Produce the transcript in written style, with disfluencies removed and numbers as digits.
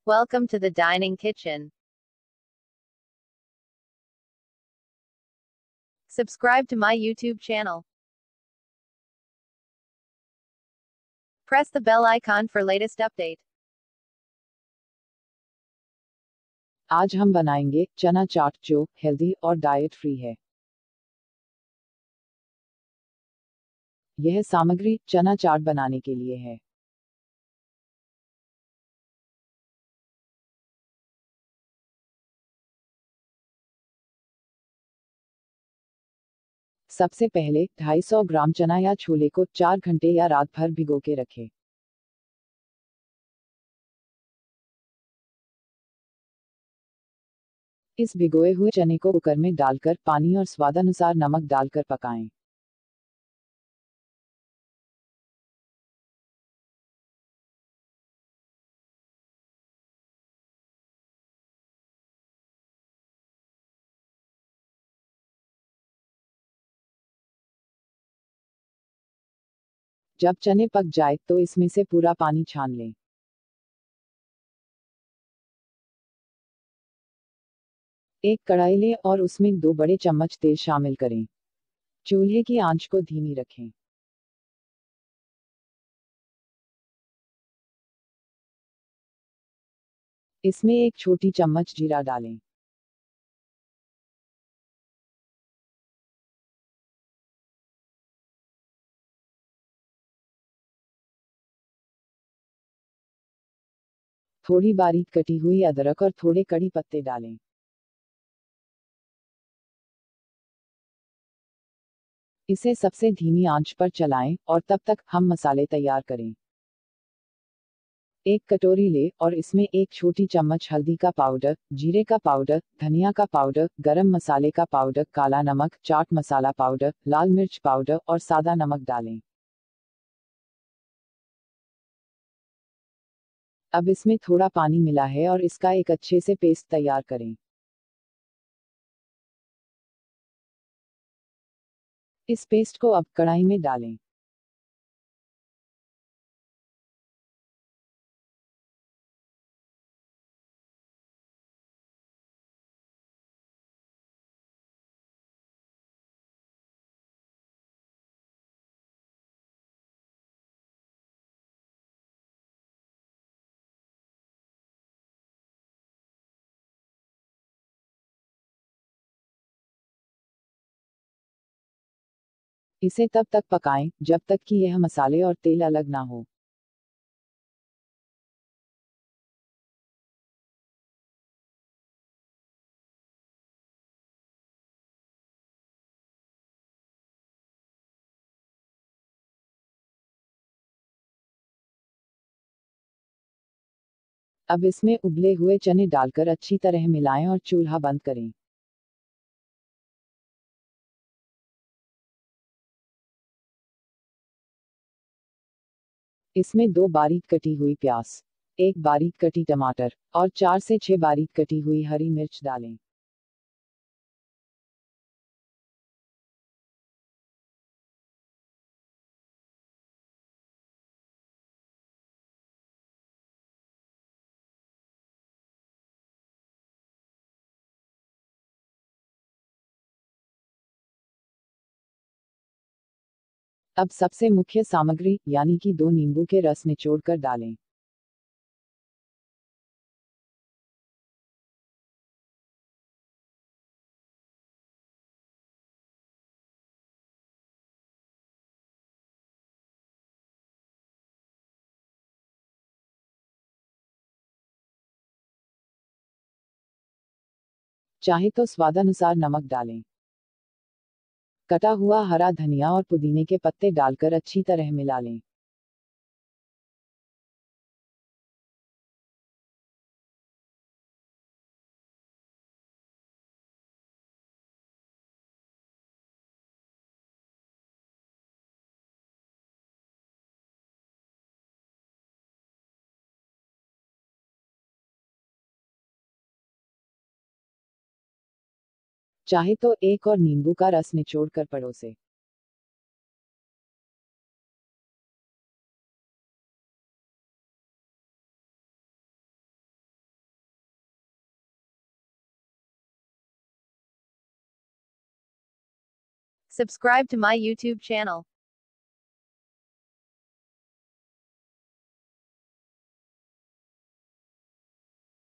Welcome to the dining kitchen. Subscribe to my YouTube channel. Press the bell icon for latest update. आज हम बनाएंगे चना चाट जो healthy और डाइट फ्री है। यह सामग्री चना चाट बनाने के लिए है। सबसे पहले 250 ग्राम चना या छोले को 4 घंटे या रात भर भिगो के रखें। इस भिगोए हुए चने को कुकर में डालकर पानी और स्वादानुसार नमक डालकर पकाएं। जब चने पक जाए तो इसमें से पूरा पानी छान लें। एक कढ़ाई लें और उसमें 2 बड़े चम्मच तेल शामिल करें। चूल्हे की आंच को धीमी रखें। इसमें 1 छोटी चम्मच जीरा डालें। थोड़ी बारीक कटी हुई अदरक और थोड़े कड़ी पत्ते डालें। इसे सबसे धीमी आंच पर चलाएं और तब तक हम मसाले तैयार करें। एक कटोरी ले और इसमें 1 छोटी चम्मच हल्दी का पाउडर, जीरे का पाउडर, धनिया का पाउडर, गरम मसाले का पाउडर, काला नमक, चाट मसाला पाउडर, लाल मिर्च पाउडर और सादा नमक डालें। अब इसमें थोड़ा पानी मिला है और इसका एक अच्छे से पेस्ट तैयार करें। इस पेस्ट को अब कढ़ाई में डालें। इसे तब तक पकाएं जब तक कि यह मसाले और तेल अलग ना हो। अब इसमें उबले हुए चने डालकर अच्छी तरह मिलाएं और चूल्हा बंद करें। इसमें 2 बारीक कटी हुई प्याज, 1 बारीक कटी टमाटर और 4 से 6 बारीक कटी हुई हरी मिर्च डालें। अब सबसे मुख्य सामग्री यानी कि 2 नींबू के रस निचोड़कर डालें। चाहे तो स्वादानुसार नमक डालें। कटा हुआ हरा धनिया और पुदीने के पत्ते डालकर अच्छी तरह मिला लें। चाहे तो 1 और नींबू का रस निचोड़कर परोसें। Subscribe to my YouTube channel.